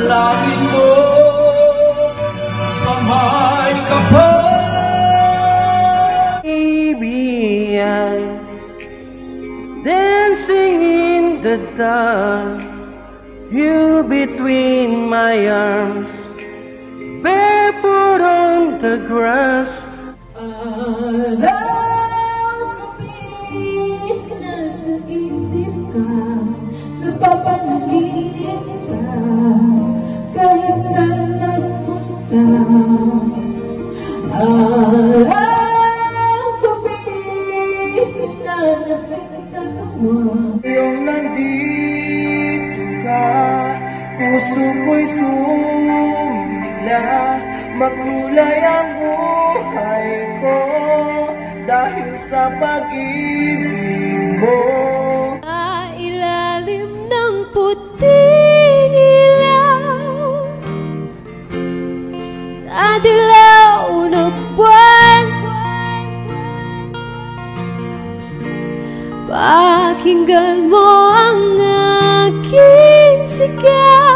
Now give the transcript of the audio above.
dalangin mo sa may kapal. Baby, I'm dancing in the dark, you between my arms, barefoot on the grass. Araw-gabi nasa isip ka, napapanaginip ka, kahit saan nagpunta. Araw-gabi na nasing sa tuwa. Yung nandito ka, puso ko'y sumigla, makulay ang buhay ko dahil sa pag-ibig mo. Sa ilalim ng puting ilaw, sa dilaw ng buwan, pakinggan mo ang aking sigaw.